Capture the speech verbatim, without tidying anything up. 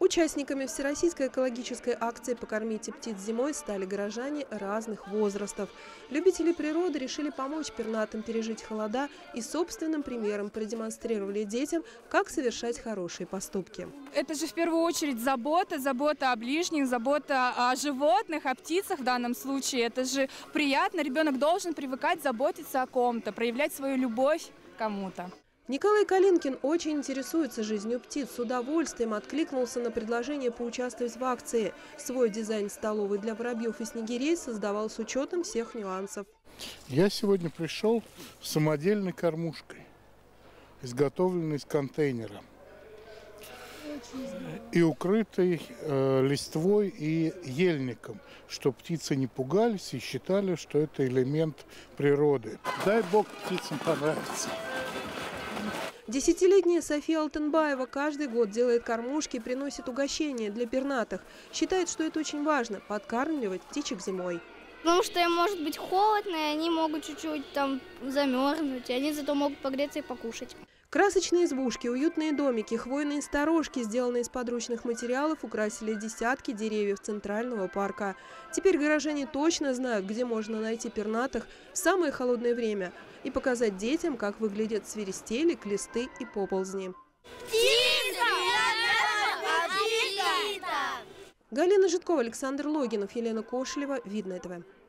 Участниками всероссийской экологической акции «Покормите птиц зимой» стали горожане разных возрастов. Любители природы решили помочь пернатым пережить холода и собственным примером продемонстрировали детям, как совершать хорошие поступки. Это же в первую очередь забота, забота о ближних, забота о животных, о птицах в данном случае. Это же приятно. Ребенок должен привыкать заботиться о ком-то, проявлять свою любовь к кому-то. Николай Калинкин очень интересуется жизнью птиц, с удовольствием откликнулся на предложение поучаствовать в акции. Свой дизайн столовой для воробьев и снегирей создавал с учетом всех нюансов. Я сегодня пришел с самодельной кормушкой, изготовленной из контейнера и укрытой э, листвой и ельником, чтобы птицы не пугались и считали, что это элемент природы. Дай бог птицам понравится. Десятилетняя София Алтынбаева каждый год делает кормушки и приносит угощения для пернатых. Считает, что это очень важно – подкармливать птичек зимой. Потому что им может быть холодно, и они могут чуть-чуть там замерзнуть, и они зато могут погреться и покушать. Красочные избушки, уютные домики, хвойные сторожки, сделанные из подручных материалов, украсили десятки деревьев Центрального парка. Теперь горожане точно знают, где можно найти пернатых в самое холодное время и показать детям, как выглядят свиристели, глисты и поползни. Галина Житкова, Александр Логинов, Елена Кошелева. Видное ТВ.